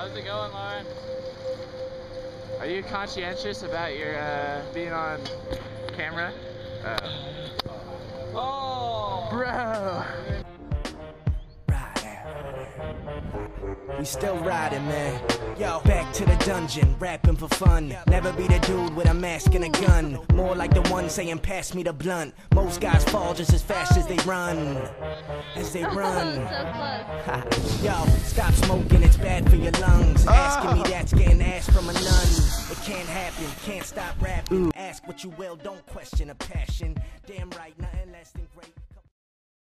How's it going, Lauren? Are you conscientious about your being on camera? Oh, bro! We still riding, man. Yo, back to the dungeon, rapping for fun. Never be the dude with a mask and a gun. More like the one saying, pass me the blunt. Most guys fall just as fast as they run. So close. Yo, stop smoking, it's bad for your lungs. Asking me that's getting asked from a nun. It can't happen, can't stop rapping. Ask what you will, don't question a passion. Damn right, nothing less than great.